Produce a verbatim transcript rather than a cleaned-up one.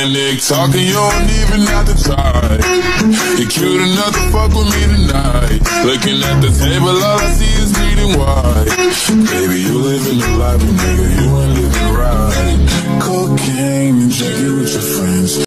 neck talking, you don't even have to try. You're cute enough to fuck with me tonight. Looking at the table, all I see is bleeding white. Baby, you living the life, nigga, you ain't living right. Cocaine and drinking with your friends.